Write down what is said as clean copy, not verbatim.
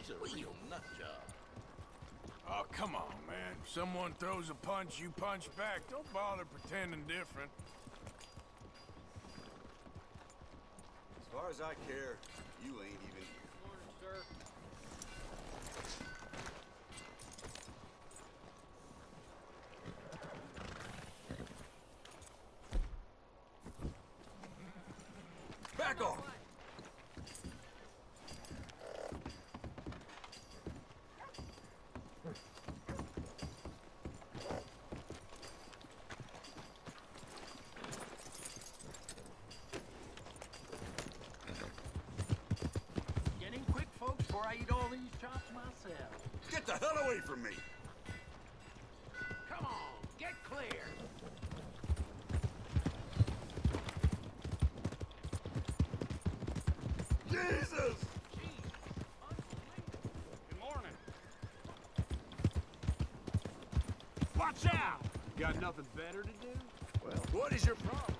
He's a real nut job. Oh, come on, man. If someone throws a punch, you punch back. Don't bother pretending different. As far as I care, you ain't even here. Morning, sir. Back off! Get in quick, folks, before I eat all these chops myself. Get the hell away from me! Come on, get clear. Jesus! Good morning. Watch out! Got nothing better to do? Well, what is your problem?